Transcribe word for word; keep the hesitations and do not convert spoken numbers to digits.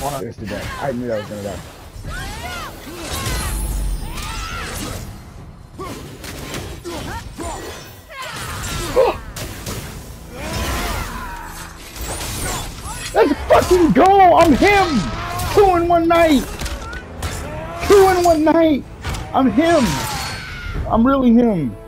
This to death. I knew I was gonna die. Let's fucking go! I'm him! Two in one night! Two in one night! I'm him! I'm really him!